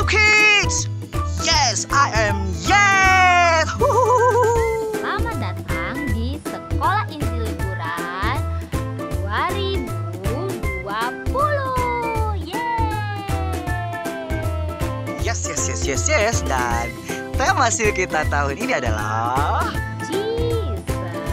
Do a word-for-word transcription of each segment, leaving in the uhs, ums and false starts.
kids. Yes, I am. Yes. Selamat datang di Sekolah Inti Liburan dua ribu dua puluh. Yeay! Yes, yes, yes, yes, yes. Dan tema sil kita tahun ini adalah Jesus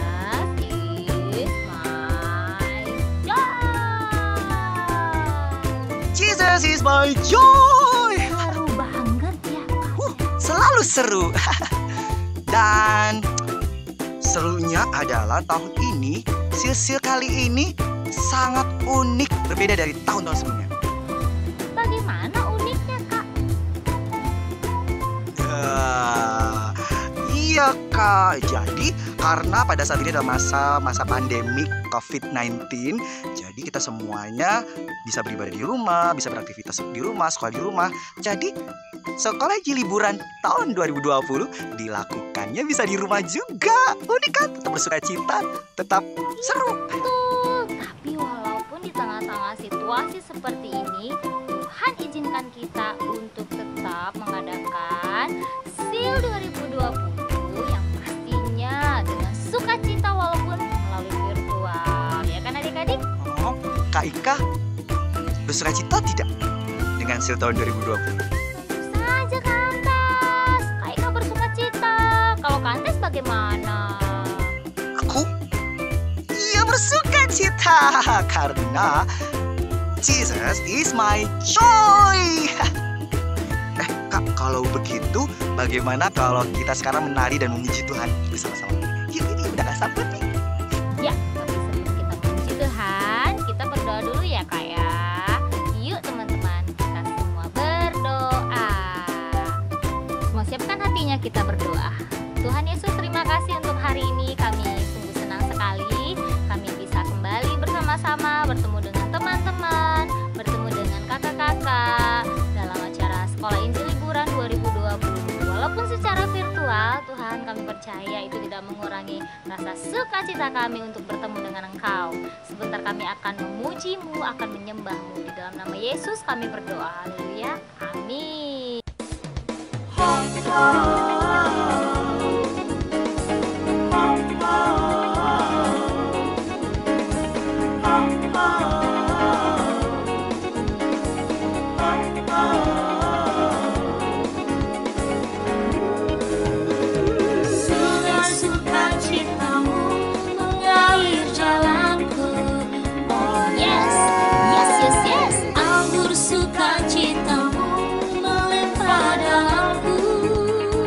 is my joy. Jesus is my joy. Seru banget ya, Kak. Uh, selalu seru. Dan serunya adalah tahun ini, sil-sil kali ini sangat unik, berbeda dari tahun-tahun sebelumnya. Bagaimana uniknya, Kak? Ya, iya Kak, jadi karena pada saat ini adalah masa masa pandemi covid sembilan belas, jadi kita semuanya bisa beribadah di rumah, bisa beraktivitas di rumah, sekolah di rumah. Jadi sekolah Inti Liburan tahun dua ribu dua puluh dilakukannya bisa di rumah juga. Unik kan? Tetap bersuka cita, tetap seru. Betul, tapi walaupun di tengah-tengah situasi seperti ini, Tuhan izinkan kita untuk tetap mengadakan SIL dua ribu dua puluh yang pastinya dengan sukacita walaupun melalui virtual. Ya kan adik-adik? Oh, Kak Ika bersuka cita tidak dengan SIL tahun dua ribu dua puluh? Tentu saja Kantes. Kak Ika bersukacita. Kalau Kantes bagaimana? Aku, iya bersuka cita karena Jesus is my joy. Eh Kak, kalau begitu bagaimana kalau kita sekarang menari dan memuji Tuhan bersama-sama? Yuk, ini udah gak sabar nih. Ya, tapi sebelum kita memuji Tuhan, kita berdoa dulu ya Kak ya. Yuk teman-teman, kita semua berdoa. Semua siapkan hatinya, kita berdoa. Tuhan Yesus, terima kasih untuk hari ini. Kami sungguh senang sekali kami bisa kembali bersama-sama, bertemu dengan teman-teman, bertemu dengan kakak-kakak dalam acara Sekolah Inti Liburan dua ribu dua puluh. Walaupun secara virtual, Tuhan kami percaya itu tidak mengurangi rasa sukacita kami untuk bertemu dengan Engkau. Sebentar kami akan memuji-Mu, akan menyembah-Mu. Di dalam nama Yesus kami berdoa. Haleluya. Amin. Yes, yes, yes, yes. Anggur sukacitamu melimpah dalamku.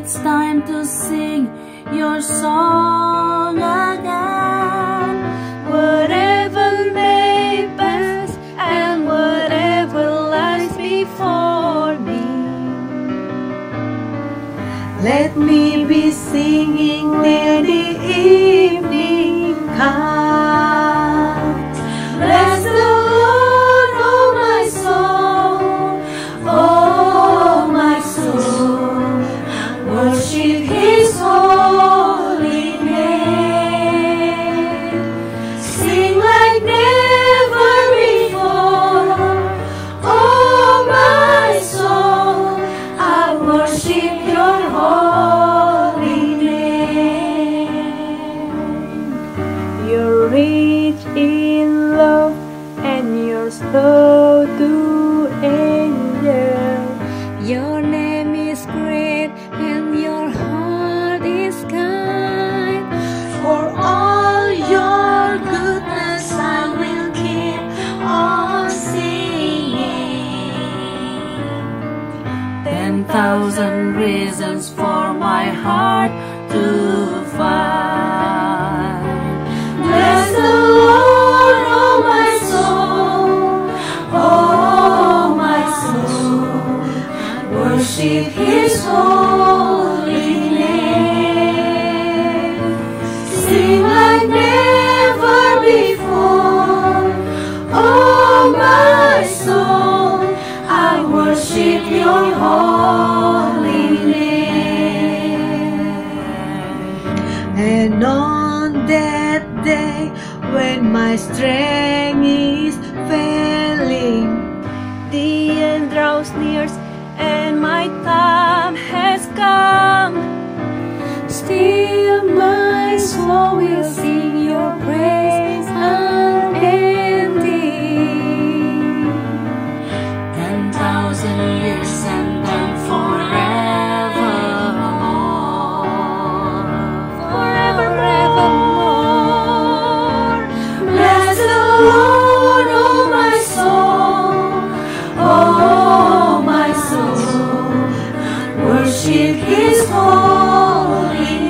it's time to sing your song again. Whatever may pass and whatever lies before me, let me be singing till the evening comes. Bless the Lord, oh my soul, oh my soul, worship His holy name. Sing like never before, oh my soul, I worship Your holy name. You're rich in love and You're slow to anger. Your name is great and Your heart is kind. For all Your goodness I will keep on singing. Ten thousand reasons for my heart to find. Bless the Lord, oh my soul, oh my soul, worship His holy name. Sing like never before, oh my soul, I worship Your holy name. And on that day when my strength is failing, the end draws near and my time has come. Still my soul will sing Your praise unending. Ten thousand years and then forevermore, forever, evermore. Bless the Lord, oh my soul, oh my soul, worship His holy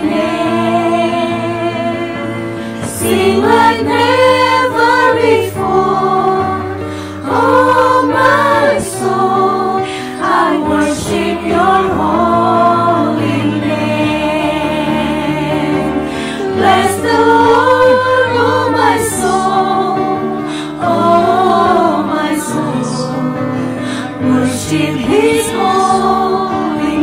name. Sing like never before, oh my soul, I worship Your holy name. Bless the Lord, oh my soul, oh my soul, worship His holy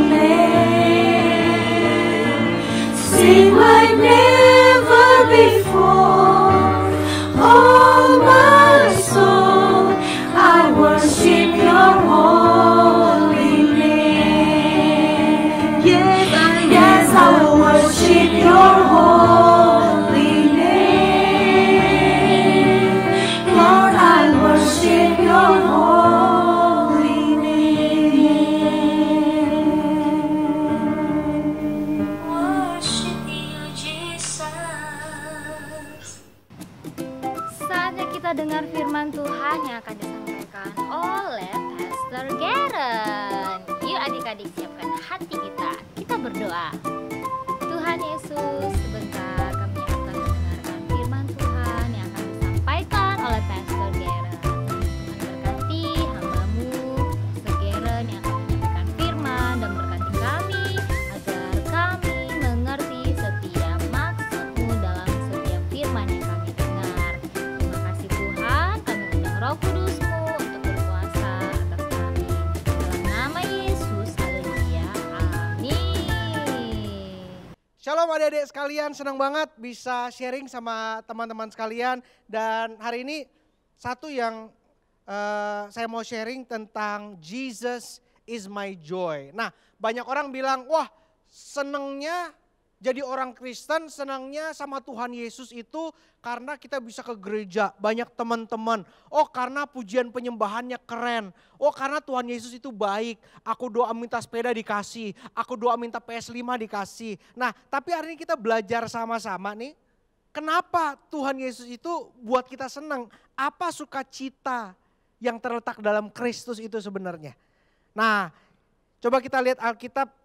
name. Sing like never before, oh my soul, I worship Your holy name. Yes, I, yes, I will worship Your holy name. Lord, I worship Your holy name. Worship You, Jesus. Saatnya kita dengar firman Tuhan yang akan disampaikan oleh Pastor Garen. Yuk adik-adik siapkan hati kita, kita berdoa. Tuhan Yesus, sebentar kami akan mendengarkan firman Tuhan yang akan disampaikan oleh Pastor Garen. Tuhan berkati hamba-Mu, Pastor Garen yang akan menyampaikan firman, dan berkati kami agar kami mengerti setiap maksud-Mu dalam setiap firman yang kami dengar. Terima kasih Tuhan, kami undang Roh Kudus-Mu untuk berkuasa atas kami. Dalam nama Yesus, haleluya, amin. Shalom adik-adik sekalian, senang banget bisa sharing sama teman-teman sekalian. Dan hari ini satu yang uh, saya mau sharing tentang Jesus is my joy. Nah, banyak orang bilang, wah senengnya jadi orang Kristen, senangnya sama Tuhan Yesus itu karena kita bisa ke gereja, banyak teman-teman. Oh karena pujian penyembahannya keren. Oh karena Tuhan Yesus itu baik. Aku doa minta sepeda dikasih, aku doa minta P S lima dikasih. Nah tapi hari ini kita belajar sama-sama nih. Kenapa Tuhan Yesus itu buat kita senang? Apa sukacita yang terletak dalam Kristus itu sebenarnya? Nah coba kita lihat Alkitab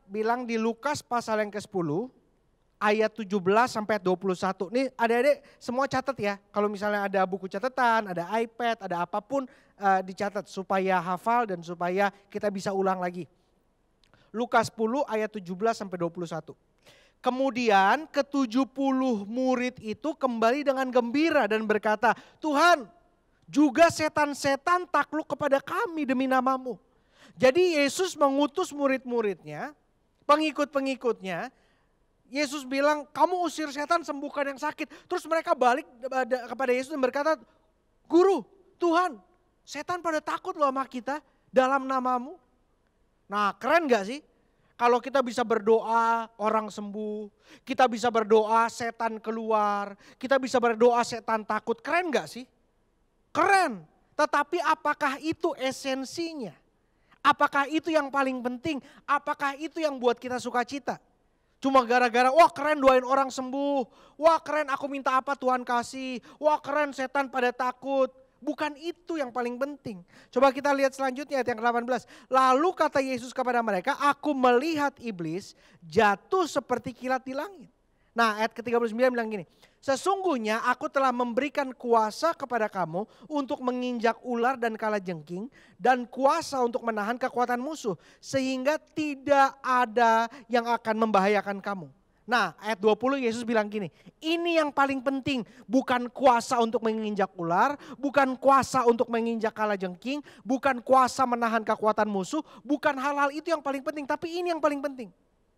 bilang di Lukas pasal yang kesepuluh ayat tujuh belas sampai dua puluh satu. Nih adik-adik semua catat ya. Kalau misalnya ada buku catatan, ada iPad, ada apapun uh, dicatat supaya hafal dan supaya kita bisa ulang lagi. Lukas sepuluh ayat tujuh belas sampai dua puluh satu. Kemudian ketujuh puluh murid itu kembali dengan gembira dan berkata, Tuhan, juga setan-setan takluk kepada kami demi namamu. Jadi Yesus mengutus murid-muridnya, pengikut-pengikutnya. Yesus bilang, kamu usir setan, sembuhkan yang sakit. Terus mereka balik kepada Yesus dan berkata, Guru, Tuhan, setan pada takut loh sama kita dalam namamu. Nah keren gak sih? Kalau kita bisa berdoa orang sembuh, kita bisa berdoa setan keluar, kita bisa berdoa setan takut, keren gak sih? Keren, tetapi apakah itu esensinya? Apakah itu yang paling penting? Apakah itu yang buat kita sukacita? Cuma gara-gara, wah keren doain orang sembuh, wah keren aku minta apa Tuhan kasih, wah keren setan pada takut. Bukan itu yang paling penting. Coba kita lihat selanjutnya ayat yang delapan belas. Lalu kata Yesus kepada mereka, aku melihat iblis jatuh seperti kilat di langit. Nah ayat ke tiga puluh sembilan bilang gini, sesungguhnya aku telah memberikan kuasa kepada kamu untuk menginjak ular dan kalajengking dan kuasa untuk menahan kekuatan musuh sehingga tidak ada yang akan membahayakan kamu. Nah ayat dua puluh Yesus bilang gini, ini yang paling penting, bukan kuasa untuk menginjak ular, bukan kuasa untuk menginjak kalajengking, bukan kuasa menahan kekuatan musuh, bukan hal-hal itu yang paling penting, tapi ini yang paling penting.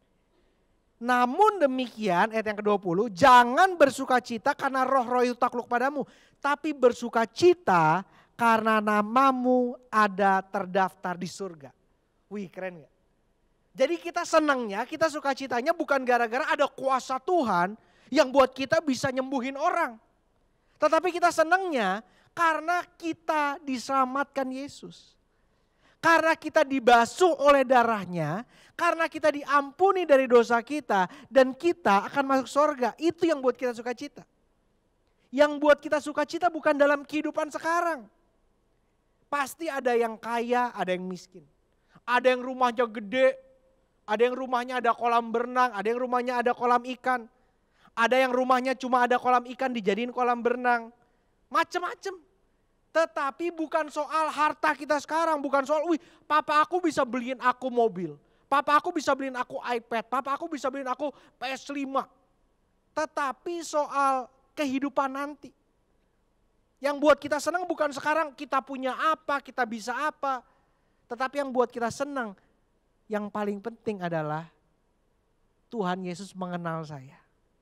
Namun demikian ayat yang ke dua puluh, jangan bersukacita karena roh-roh itu takluk padamu, tapi bersukacita karena namamu ada terdaftar di surga. Wih keren gak? Jadi kita senangnya, kita sukacitanya bukan gara-gara ada kuasa Tuhan yang buat kita bisa nyembuhin orang. Tetapi kita senangnya karena kita diselamatkan Yesus. Karena kita dibasuh oleh darahnya, karena kita diampuni dari dosa kita dan kita akan masuk surga. Itu yang buat kita sukacita. Yang buat kita sukacita bukan dalam kehidupan sekarang. Pasti ada yang kaya, ada yang miskin. Ada yang rumahnya gede, ada yang rumahnya ada kolam berenang, ada yang rumahnya ada kolam ikan. Ada yang rumahnya cuma ada kolam ikan dijadiin kolam berenang. Macem-macem. Tetapi bukan soal harta kita sekarang, bukan soal, wih papa aku bisa beliin aku mobil. Papa aku bisa beliin aku iPad, papa aku bisa beliin aku P S lima. Tetapi soal kehidupan nanti. Yang buat kita senang bukan sekarang kita punya apa, kita bisa apa. Tetapi yang buat kita senang, yang paling penting adalah Tuhan Yesus mengenal saya.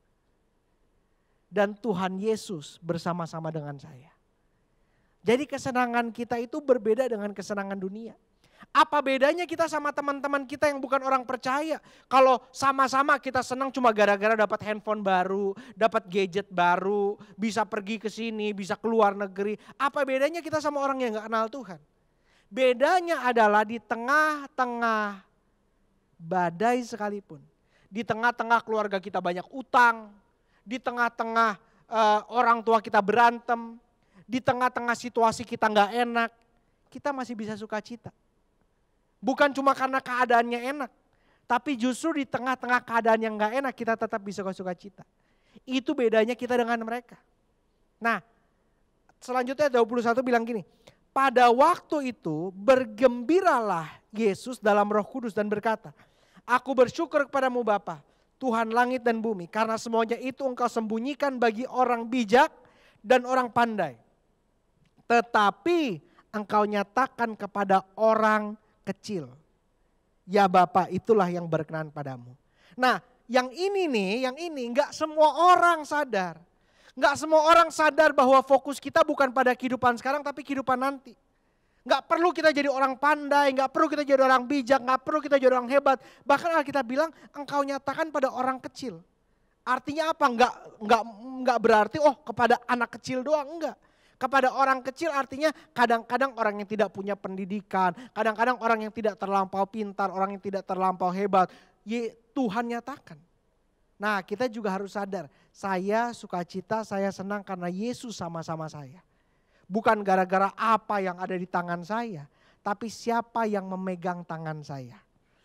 Dan Tuhan Yesus bersama-sama dengan saya. Jadi kesenangan kita itu berbeda dengan kesenangan dunia. Apa bedanya kita sama teman-teman kita yang bukan orang percaya? Kalau sama-sama kita senang cuma gara-gara dapat handphone baru, dapat gadget baru, bisa pergi ke sini, bisa keluar negeri. Apa bedanya kita sama orang yang gak kenal Tuhan? Bedanya adalah di tengah-tengah badai sekalipun. Di tengah-tengah keluarga kita banyak utang. Di tengah-tengah uh, orang tua kita berantem. Di tengah-tengah situasi kita gak enak. Kita masih bisa sukacita. Bukan cuma karena keadaannya enak. Tapi justru di tengah-tengah keadaan yang gak enak kita tetap bisa sukacita. Itu bedanya kita dengan mereka. Nah selanjutnya dua puluh satu bilang gini. Pada waktu itu bergembiralah Yesus dalam Roh Kudus dan berkata, aku bersyukur kepadamu Bapa, Tuhan langit dan bumi, karena semuanya itu engkau sembunyikan bagi orang bijak dan orang pandai. Tetapi engkau nyatakan kepada orang kecil. Ya Bapa, itulah yang berkenan padamu. Nah yang ini nih, yang ini enggak semua orang sadar. Enggak semua orang sadar bahwa fokus kita bukan pada kehidupan sekarang tapi kehidupan nanti. Enggak perlu kita jadi orang pandai, enggak perlu kita jadi orang bijak, enggak perlu kita jadi orang hebat. Bahkan Alkitab bilang engkau nyatakan pada orang kecil. Artinya apa? Enggak, enggak, enggak berarti oh kepada anak kecil doang, enggak. Kepada orang kecil artinya kadang-kadang orang yang tidak punya pendidikan, kadang-kadang orang yang tidak terlampau pintar, orang yang tidak terlampau hebat. Ye, Tuhan nyatakan. Nah kita juga harus sadar, saya sukacita, saya senang karena Yesus sama-sama saya. Bukan gara-gara apa yang ada di tangan saya, tapi siapa yang memegang tangan saya.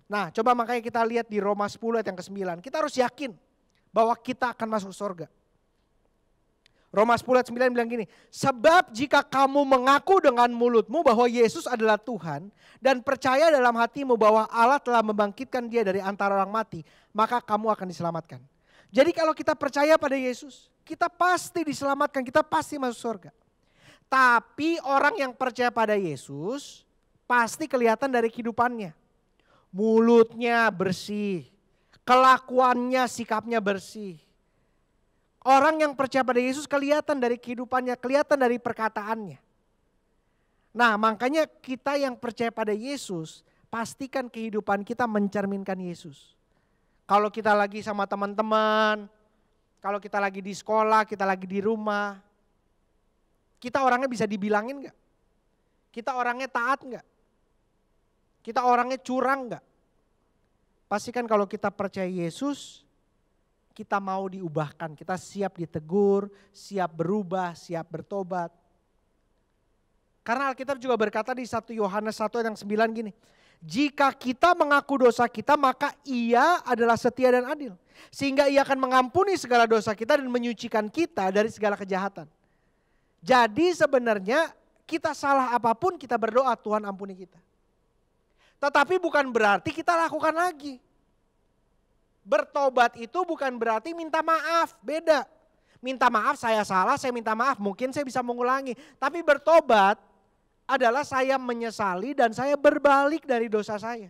Nah, coba makanya kita lihat di Roma sepuluh ayat yang kesembilan. Kita harus yakin bahwa kita akan masuk surga. Roma sepuluh ayat sembilan bilang gini, sebab jika kamu mengaku dengan mulutmu bahwa Yesus adalah Tuhan dan percaya dalam hatimu bahwa Allah telah membangkitkan dia dari antara orang mati, maka kamu akan diselamatkan. Jadi kalau kita percaya pada Yesus, kita pasti diselamatkan, kita pasti masuk surga. Tapi orang yang percaya pada Yesus pasti kelihatan dari kehidupannya. Mulutnya bersih, kelakuannya, sikapnya bersih. Orang yang percaya pada Yesus kelihatan dari kehidupannya, kelihatan dari perkataannya. Nah, makanya kita yang percaya pada Yesus, pastikan kehidupan kita mencerminkan Yesus. Kalau kita lagi sama teman-teman, kalau kita lagi di sekolah, kita lagi di rumah, kita orangnya bisa dibilangin gak? Kita orangnya taat gak? Kita orangnya curang gak? Pastikan kalau kita percaya Yesus, kita mau diubahkan, kita siap ditegur, siap berubah, siap bertobat. Karena Alkitab juga berkata di satu Yohanes satu ayat yang sembilan gini, jika kita mengaku dosa kita maka ia adalah setia dan adil. Sehingga ia akan mengampuni segala dosa kita dan menyucikan kita dari segala kejahatan. Jadi sebenarnya kita salah apapun kita berdoa Tuhan ampuni kita. Tetapi bukan berarti kita lakukan lagi. Bertobat itu bukan berarti minta maaf, beda. Minta maaf saya salah, saya minta maaf, mungkin saya bisa mengulangi. Tapi bertobat adalah saya menyesali dan saya berbalik dari dosa saya.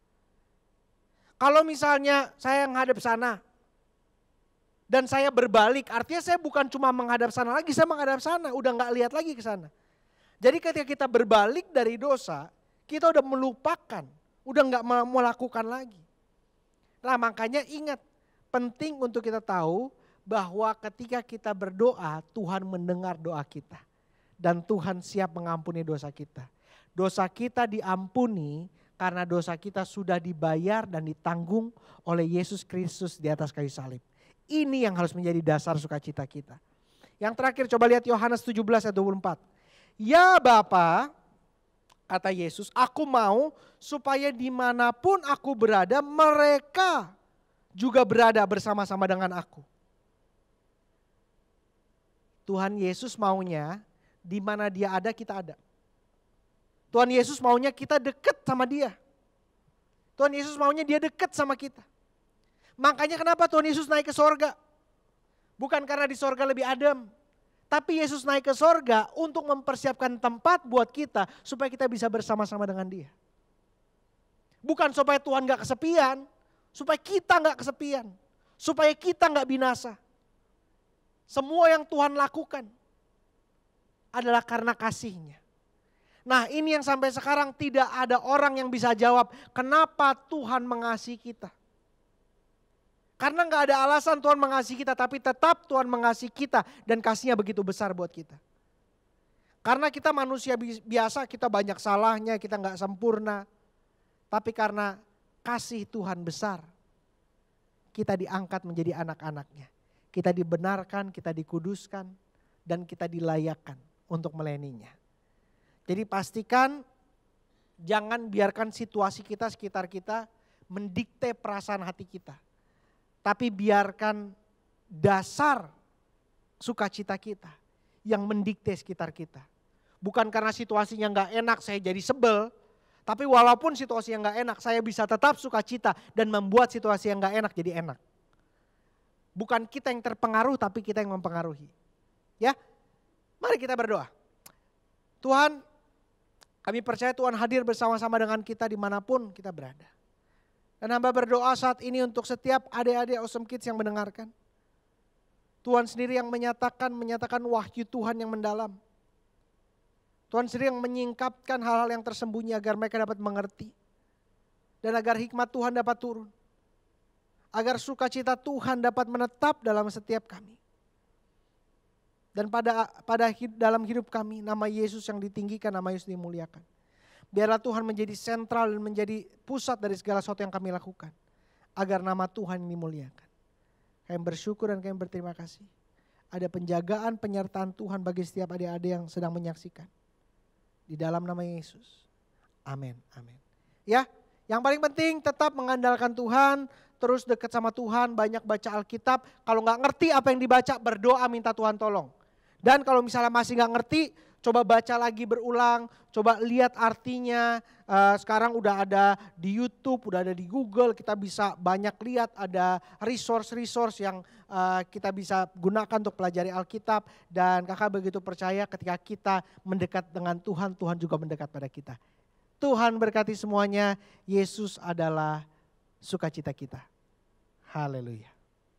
Kalau misalnya saya menghadap sana dan saya berbalik, artinya saya bukan cuma menghadap sana lagi, saya menghadap sana, udah gak lihat lagi ke sana. Jadi ketika kita berbalik dari dosa, kita udah melupakan, udah gak melakukan lagi. Nah makanya ingat, penting untuk kita tahu bahwa ketika kita berdoa Tuhan mendengar doa kita. Dan Tuhan siap mengampuni dosa kita. Dosa kita diampuni karena dosa kita sudah dibayar dan ditanggung oleh Yesus Kristus di atas kayu salib. Ini yang harus menjadi dasar sukacita kita. Yang terakhir coba lihat Yohanes tujuh belas ayat dua puluh empat. Ya Bapa, kata Yesus, aku mau supaya dimanapun aku berada, mereka juga berada bersama-sama dengan aku. Tuhan Yesus maunya di mana dia ada kita ada. Tuhan Yesus maunya kita dekat sama dia. Tuhan Yesus maunya dia dekat sama kita. Makanya kenapa Tuhan Yesus naik ke sorga? Bukan karena di sorga lebih adem. Tapi Yesus naik ke sorga untuk mempersiapkan tempat buat kita supaya kita bisa bersama-sama dengan dia. Bukan supaya Tuhan gak kesepian, supaya kita gak kesepian, supaya kita gak binasa. Semua yang Tuhan lakukan adalah karena kasih-Nya. Nah ini yang sampai sekarang tidak ada orang yang bisa jawab kenapa Tuhan mengasihi kita. Karena gak ada alasan Tuhan mengasihi kita, tapi tetap Tuhan mengasihi kita dan kasih-Nya begitu besar buat kita. Karena kita manusia biasa, kita banyak salahnya, kita gak sempurna. Tapi karena kasih Tuhan besar, kita diangkat menjadi anak-anaknya. Kita dibenarkan, kita dikuduskan, dan kita dilayakkan untuk melayaninya. Jadi pastikan jangan biarkan situasi kita sekitar kita mendikte perasaan hati kita. Tapi biarkan dasar sukacita kita yang mendikte sekitar kita. Bukan karena situasinya gak enak saya jadi sebel. Tapi walaupun situasi yang gak enak saya bisa tetap sukacita dan membuat situasi yang gak enak jadi enak. Bukan kita yang terpengaruh tapi kita yang mempengaruhi. Ya, mari kita berdoa. Tuhan, kami percaya Tuhan hadir bersama-sama dengan kita dimanapun kita berada. Dan hamba berdoa saat ini untuk setiap adik-adik Awesome Kids yang mendengarkan. Tuhan sendiri yang menyatakan, menyatakan wahyu Tuhan yang mendalam. Tuhan sendiri yang menyingkapkan hal-hal yang tersembunyi agar mereka dapat mengerti. Dan agar hikmat Tuhan dapat turun. Agar sukacita Tuhan dapat menetap dalam setiap kami. Dan pada pada dalam hidup kami nama Yesus yang ditinggikan, nama Yesus dimuliakan. Biarlah Tuhan menjadi sentral dan menjadi pusat dari segala sesuatu yang kami lakukan. Agar nama Tuhan dimuliakan. Kami bersyukur dan kami berterima kasih. Ada penjagaan, penyertaan Tuhan bagi setiap adik-adik yang sedang menyaksikan. Di dalam nama Yesus. Amin. Amin. Ya, Yang paling penting tetap mengandalkan Tuhan, terus dekat sama Tuhan, banyak baca Alkitab. Kalau nggak ngerti apa yang dibaca, berdoa minta Tuhan tolong. Dan kalau misalnya masih nggak ngerti, coba baca lagi berulang, coba lihat artinya. Uh, sekarang udah ada di YouTube, udah ada di Google, kita bisa banyak lihat ada resource-resource yang uh, kita bisa gunakan untuk pelajari Alkitab. Dan kakak begitu percaya ketika kita mendekat dengan Tuhan, Tuhan juga mendekat pada kita. Tuhan berkati semuanya, Yesus adalah sukacita kita. Haleluya.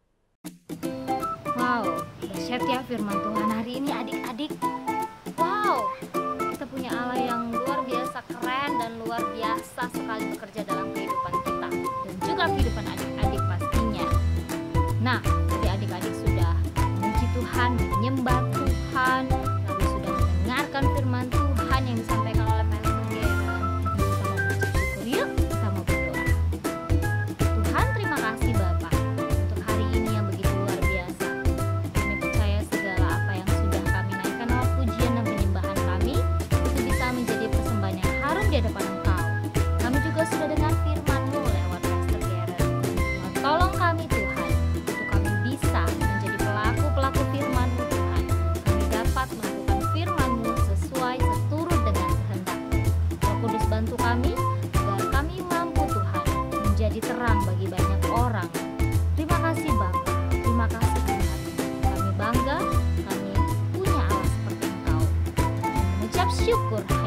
Wow, dahsyat ya firman Tuhan hari ini adik-adik. Wow, kita punya Allah yang luar biasa keren dan luar biasa sekali bekerja dalam kehidupan kita. Dan juga kehidupan adik-adik pastinya. Nah, tadi adik-adik sudah memuji Tuhan, menyembah Tuhan, lalu sudah mendengarkan firman Tuhan yang disampaikan oleh Pastor Geren. Kita mau mengucap syukur yuk, kita mau berdoa. Tuhan terima kasih Bapak untuk hari ini yang begitu luar biasa. Kami percaya segala apa yang sudah kami naikkan lewat pujian dan penyembahan kami itu bisa menjadi persembahan yang harum di hadapan Engkau. Kami juga sudah dengar firman-Mu lewat Pastor Geren. Tuhan tolong kami Tuhan, untuk kami bisa menjadi pelaku-pelaku firman-Mu Tuhan. Kami dapat melakukan firman-Mu sesuai seturut dengan kehendak-Mu. Roh Kudus bantu kami agar kami mampu Tuhan menjadi terang bagi banyak orang. Terima kasih Bapa, terima kasih Tuhan. Kami bangga, kami punya Allah seperti Engkau. Mengucap syukur.